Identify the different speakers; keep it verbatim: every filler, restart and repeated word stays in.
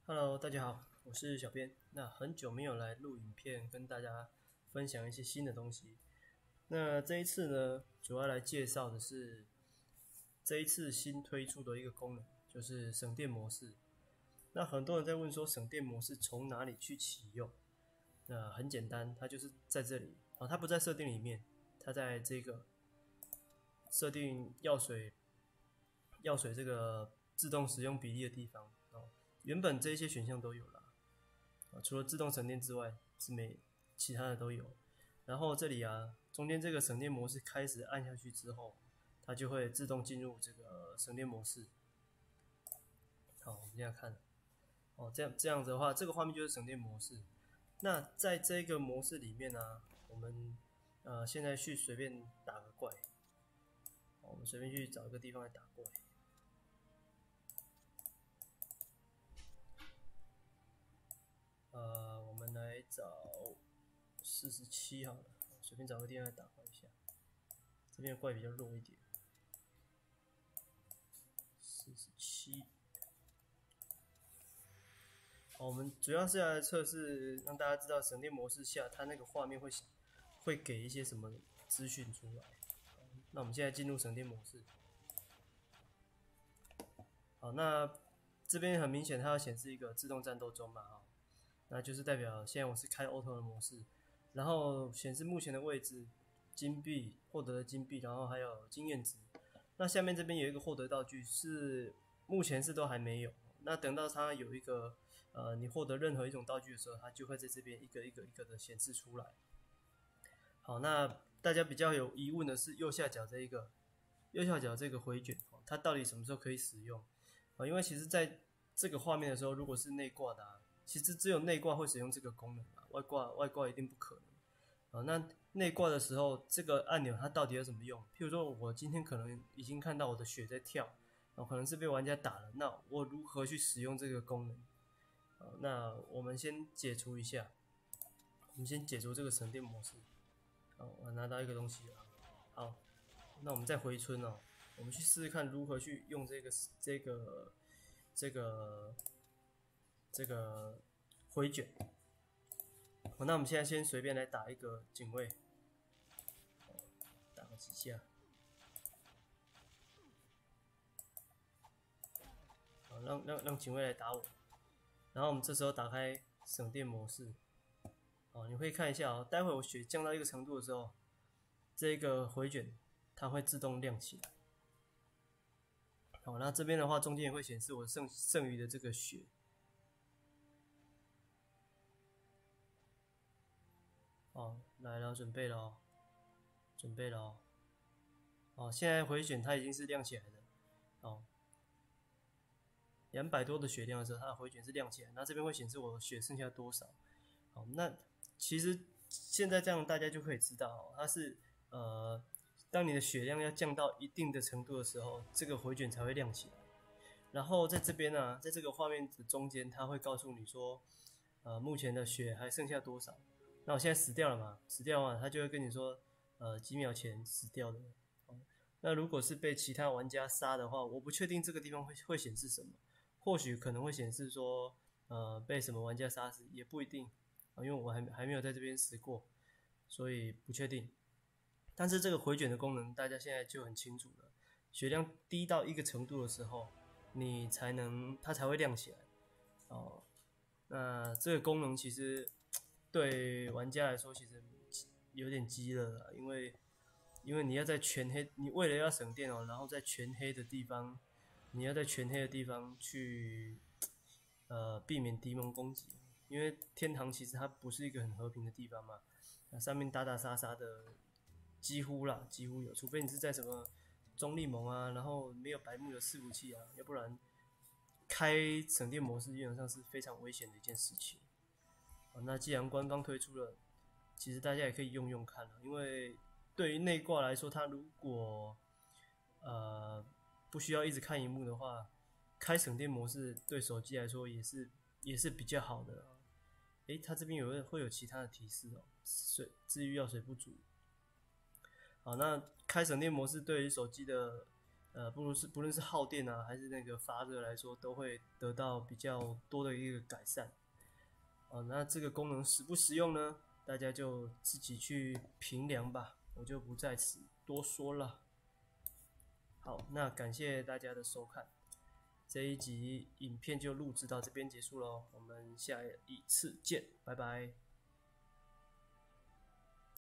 Speaker 1: Hello，大家好，我是小编。那很久没有来录影片，跟大家分享一些新的东西。那这一次呢，主要来介绍的是这一次新推出的一个功能，就是省电模式。那很多人在问说，省电模式从哪里去启用？那很简单，它就是在这里啊，它不在设定里面，它在这个设定药水药水这个自动使用比例的地方哦。原本这些选项都有了啊，除了自动省电之外，是没其他的都有。然后这里啊，中间这个省电模式开始按下去之后，它就会自动进入这个省电模式。好，我们现在看哦，这样这样子的话，这个画面就是省电模式。那在这个模式里面呢、啊，我们呃现在去随便打个怪，我们随便去找一个地方来打怪。呃，我们来找四十七好了，随便找个地方来打怪一下。这边的怪比较弱一点，四十七。好，我们主要是来测试，让大家知道省电模式下它那个画面会会给一些什么资讯出来。那我们现在进入省电模式。好，那这边很明显它要显示一个自动战斗中嘛，哈，那就是代表现在我是开 auto 的模式，然后显示目前的位置、金币获得的金币，然后还有经验值。那下面这边有一个获得道具，是目前是都还没有。那等到它有一个呃，你获得任何一种道具的时候，它就会在这边一个一个一个的显示出来。好，那大家比较有疑问的是右下角这一个，右下角这个回卷，它到底什么时候可以使用？啊，因为其实在这个画面的时候，如果是内挂的啊，其实只有内挂会使用这个功能啊，外挂外挂一定不可能。啊，那内挂的时候，这个按钮它到底有什么用？譬如说，我今天可能已经看到我的血在跳，啊，可能是被玩家打了，那我如何去使用这个功能？啊，那我们先解除一下，我们先解除这个省电模式。好，我拿到一个东西了。好，那我们再回村哦，我们去试试看如何去用这个这个这个这个回卷。好，那我们现在先随便来打一个警卫，打个几下。好，让让让警卫来打我。然后我们这时候打开省电模式。哦，你会看一下哦，待会我血降到一个程度的时候，这个回卷它会自动亮起来。好，那这边的话，中间也会显示我剩剩余的这个血。哦，来了，准备了哦，准备了哦。哦，现在回卷它已经是亮起来的。哦，两百多的血量的时候，它的回卷是亮起来，那这边会显示我的血剩下多少。好，那其实现在这样大家就可以知道、哦，它是呃，当你的血量要降到一定的程度的时候，这个回卷才会亮起来。然后在这边呢、啊，在这个画面的中间，它会告诉你说，呃，目前的血还剩下多少。那我现在死掉了嘛？死掉了嘛，它就会跟你说，呃，几秒前死掉的。哦，那如果是被其他玩家杀的话，我不确定这个地方会会显示什么，或许可能会显示说，呃，被什么玩家杀死，也不一定。因为我还还没有在这边死过，所以不确定。但是这个回卷的功能，大家现在就很清楚了。血量低到一个程度的时候，你才能它才会亮起来。哦，那这个功能其实对玩家来说其实有点鸡肋了，因为因为你要在全黑，你为了要省电哦，然后在全黑的地方，你要在全黑的地方去呃避免敌盟攻击。因为天堂其实它不是一个很和平的地方嘛，那上面打打杀杀的几乎啦，几乎有，除非你是在什么中立盟啊，然后没有白木的伺服器啊，要不然开省电模式基本上是非常危险的一件事情。好，那既然官方推出了，其实大家也可以用用看了，因为对于内挂来说，它如果呃不需要一直看荧幕的话，开省电模式对手机来说也是也是比较好的。诶，它这边有会有其他的提示哦，水治愈药水不足。好，那开省电模式对于手机的呃，不论是不论是耗电啊，还是那个发热来说，都会得到比较多的一个改善。哦，那这个功能实不实用呢？大家就自己去评量吧，我就不在此多说了。好，那感谢大家的收看，这一集影片就录制到这边结束喽，我们下一次见，拜拜。